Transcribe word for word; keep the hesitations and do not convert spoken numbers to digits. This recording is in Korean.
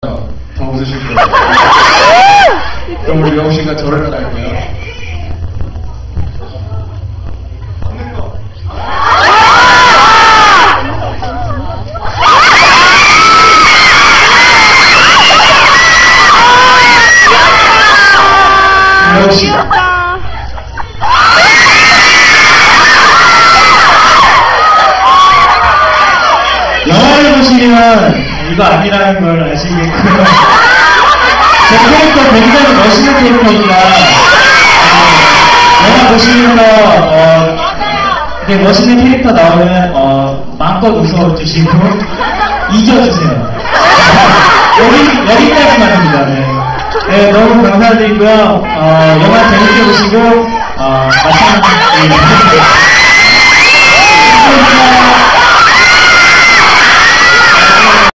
더 웃으실 거예요. 그럼 우리 영우 씨가 저를 갈까요? 영우 씨. 영화를 보시면 이거 아니라는 걸 아시겠고요. 제 캐릭터 굉장히 멋있는 캐릭터니까 어, 영화 보시면서 어, 이렇게 멋있는 캐릭터 나오면 어, 마음껏 웃어주시고 이겨주세요. 여기, 여기까지만 합니다. 네. 네, 너무 감사드리고요. 어, 영화 재밌게 보시고 어, 마찬가지.